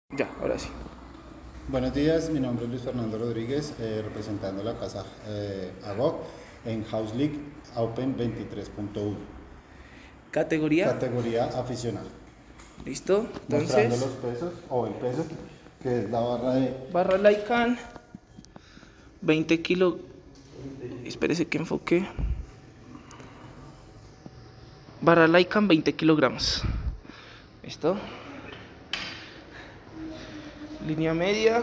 Ya, ahora sí. Buenos días, mi nombre es Luis Fernando Rodríguez, representando la casa AGOC en House League Open 23.1, Categoría. categoría aficional, ¿Listo? mostrando Entonces, los pesos o el peso, que es la barra de barra Lycan, 20 kilos. Espérese que enfoque. Barra Lycan, 20 kilogramos. ¿Listo? Línea media.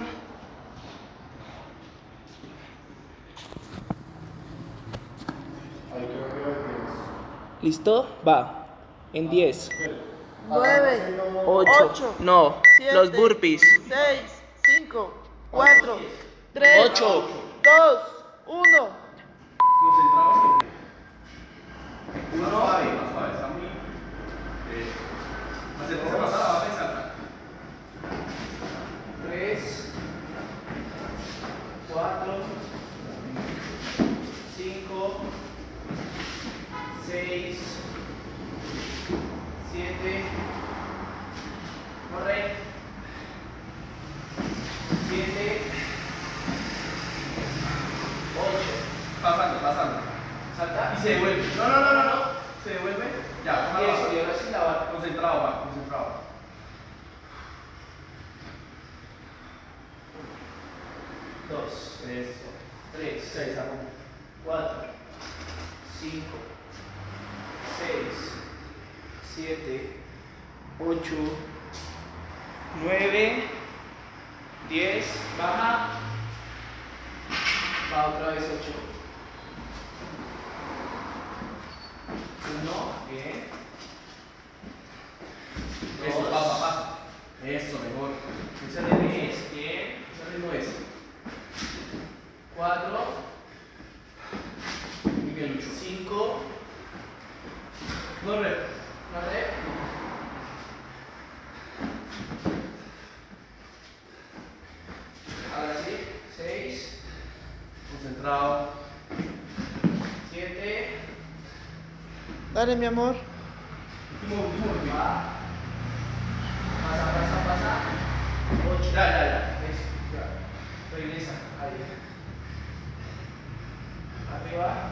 ¿Listo? Va. En 10. 9, 8. No. 7, Los burpees. 6, 5, 4, 3, 8. 2, 1. Concentrado siempre. Más suave, está muy. Acérquese más a la barra y salta. 3, 4, 5, 6, 7, corre, 7, 8, Pasando. salta Y se devuelve. No. Se devuelve. Ya, y eso, y ahora sí la barra. Concentrado, va, concentrado. 2, Eso. 3, 6, 4, 5, 6, 7, 8, 9, 10, baja, va otra vez 8. 1, bien. Eso, Dos. pasa. Eso, mejor. Ese ritmo es, bien. Ese ritmo es. 4, Muy bien, Lucho. 5, No rep. 9. Ahora sí, 6, Concentrado. 7, Dale, mi amor. Último. va, pasa, 8, Ya. eso, ya, regresa, ahí, arriba,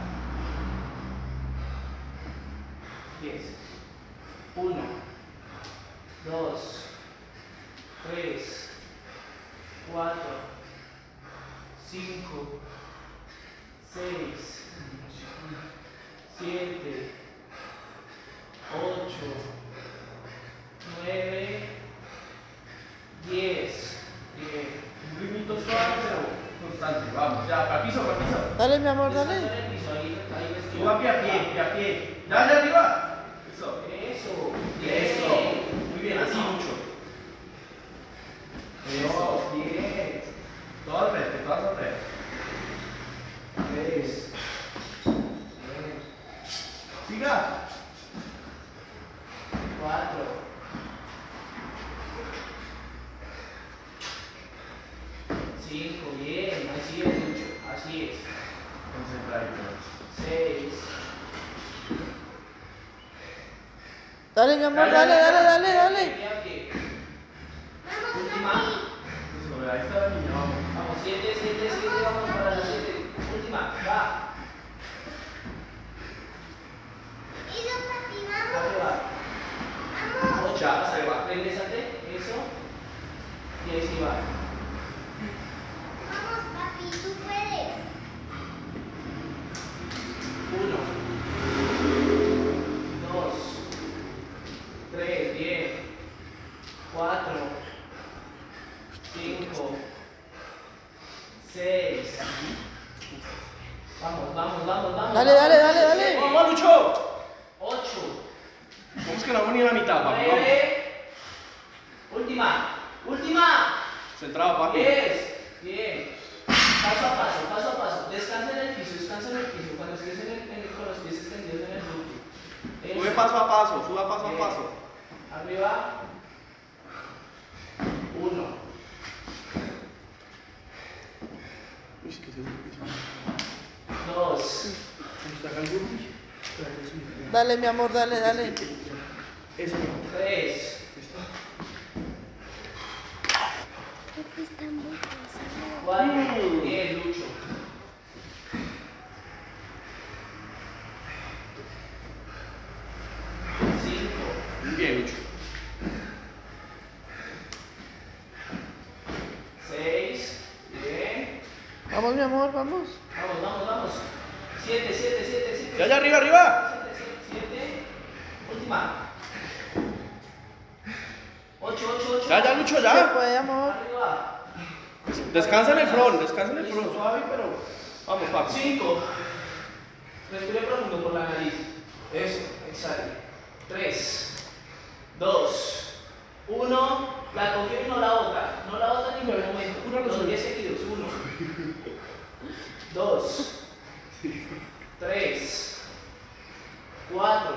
10, 1, 2, 3, 4, 5, 6, 7, 8, 9, 10. Bien. Un ritmito suave, pero constante. Vamos, ya, para piso. Dale, mi amor, Descansa dale. en el piso, ahí respira. Suba pie a pie. Ya, arriba. Eso. Eso. Muy bien, así mucho. Eso. Bien. Todo al frente. 3. Bien. Siga. 4. 5. Bien. Así es, Lucho. Así es. Concentradito. 6. Dale, mi amor, dale. Última. Eso, ahí está la niña, vamos. Vamos, 7, vamos para la 7. Última, va. Arriba. 8, Ya, se va. regrésate, eso. Y ahí sí va. Vamos, papi, tú puedes. 1, 2, 3, bien. 4, 5, 6. Vamos. Dale. ¡Vamos, Lucho! 8, Vamos que la vamos a ir a la mitad, papi. 9. Última. Centrado, papi. 10. Bien. Paso a paso. Descansa en el piso. Cuando estés con los pies extendidos en el glúteo. Sube Eso. paso a paso, suba paso a Bien. paso. Arriba. 1. Uy, que se 2. Dale, mi amor, dale. Eso. 3. Papi está muy cansado. 4, bien, Lucho. 5, Bien, Lucho. 6, bien. Vamos, mi amor, vamos. Vamos. 7. Ya, arriba, arriba. 7. Última. 8. Ya, Lucho, Se ya. puede, amor. Arriba. Descansa en el front, suave, pero vamos, papi. 5. Respire profundo por la nariz. Eso, exhale. 3, 2, 1. La cogió y no la bota. No la bota ni por el momento. Los 10 seguidos. 1, 2, 3, 4,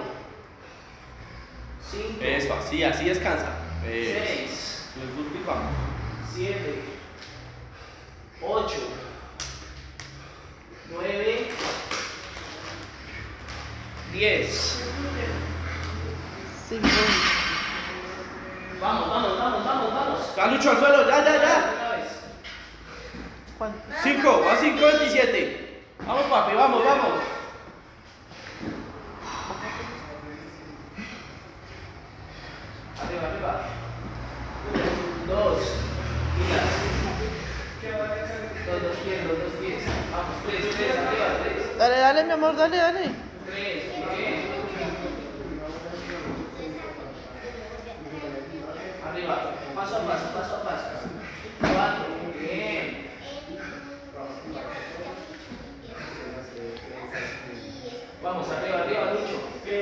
5, Eso, así descansa. 6, Los burpees, vamos. 7, 8, 9, 10. 5. Vamos. Ya, Lucho, al suelo, ya. Una vez. ¿Cuánto? 5, a 5:27. Vamos, papi, vamos. Arriba. 2. Giras. Los dos pies. Vamos, 3, arriba, 3. Dale, mi amor, dale. 3, bien. Arriba, paso a paso. 4, bien. 5,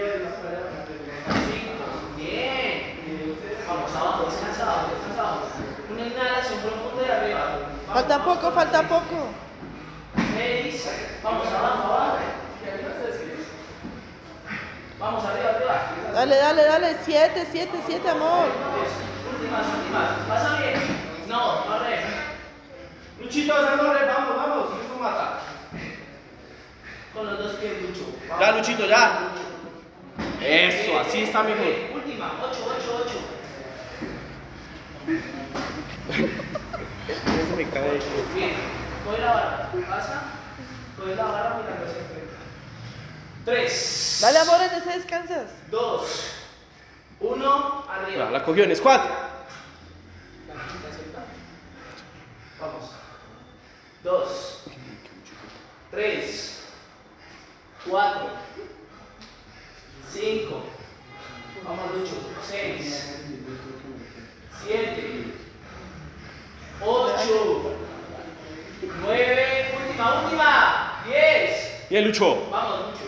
bien. Vamos abajo, descansa abajo. Una inhalación profunda de arriba. Falta poco. 6, vamos abajo. Vamos arriba. Dale. 7, amor. Últimas. ¿Pasa bien? No re. Luchito, haciendo re, vamos. Eso mata. Con los dos pies, Lucho. Ya, Luchito, ya. Eso, así está mejor. Última, 8. Eso me cae. Bien. Coge la barra. Pasa. Coge la barra mirando hacia enfrente. 3. Dale, amor, en ese descansas. 2, 1, arriba. La cogió en squat. Vamos. 2, 3, 4, 5. Vamos, Lucho. 6, 7, 8, 9. Última. 10. Bien, Lucho. Vamos, Lucho.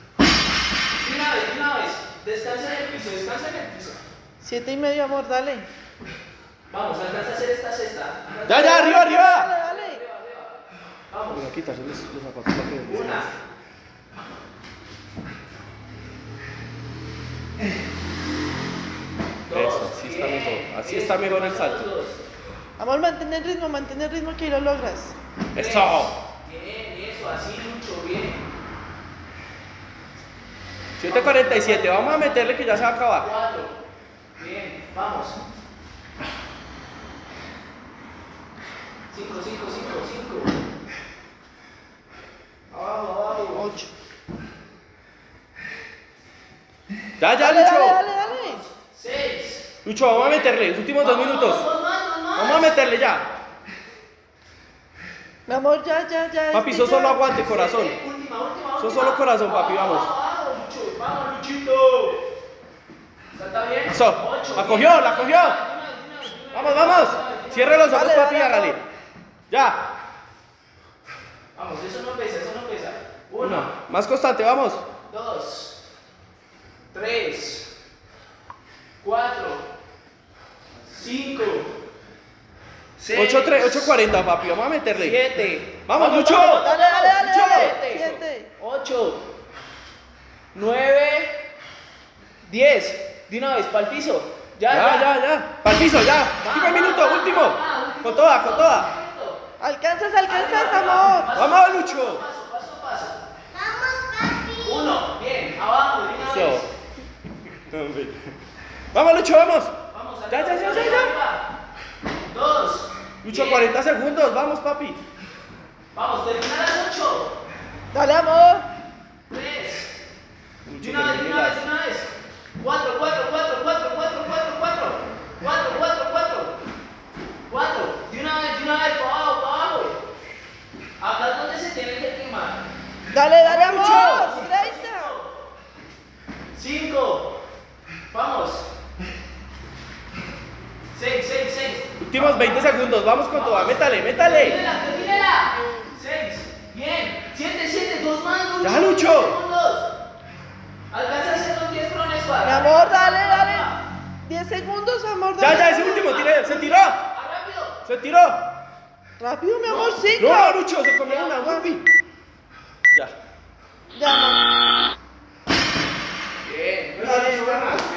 De una vez. Descansa en el piso. 7:30, amor, dale. Vamos, alcanza a hacer esta cesta. Ya, arriba. Dale. Vamos. Voy a quitarse los zapatos para que... Una. 2. Eso, así está mejor. Así está mejor el salto. Amor, mantén el ritmo que lo logras. Eso. Bien, eso, así mucho, bien. 7:47. Vamos a meterle que ya se va a acabar. 4. Bien, vamos. 5. Abajo. 8. Ya, Dale. Lucho. 6. Lucho, vamos a meterle. Los últimos 2 minutos. Dos más. Vamos a meterle ya. Mi amor, ya. Papi, eso solo aguante, corazón. Última. Eso solo corazón, papi, vamos. Vamos, Luchito. ¿Está bien? Eso. 8. La cogió. Vamos. Cierre los ojos, Dale, papi, dale, hágale. amor. Ya. Vamos, eso no pesa. 1, Una. Más constante, vamos. 2, 3, 4, 5, 6, 8:40, papi, vamos a meterle. 7. Vamos, Lucho. Dale. 7, 7. 8, 9, 10. De una vez, para el piso. Ya. Para el piso, ya. Último minuto, último. Con toda. Alcanzas, amor. Vamos, Lucho. Paso. Vamos, papi. 1, bien, abajo, de una Eso. vez. Vamos, Lucho, vamos. Vamos, Ya. 2, Lucho, 40 segundos, vamos, papi. Vamos, termina a las 8. Dale, amor. 3. Lucho, De una vez, de una vez, de una vez. 4, 4, 4, 4, 4, 4, 4. 4, 4, 4. 4. De una vez, para abajo, para abajo. Acá es donde se tiene que quemar. Dale, dale, Lucho. amor. 30. 5. Vamos. 6, 6, 6. Últimos 20 segundos, vamos con toda. Métale, métale. Termínela. 6. Bien. 7, 7, 2 más. Lucho. Ya, Lucho. 10 segundos. Alcanza a hacer los 10 frones para. Mi amor, dale, dale. 10 segundos, amor. Ya, Dale. ya, ese último, se tiró. Ah, rápido. Se tiró. Rápido, mi amor, 5. No, Lucho, se comió una, papi. Ya. Ya, amor. Bien. Dale,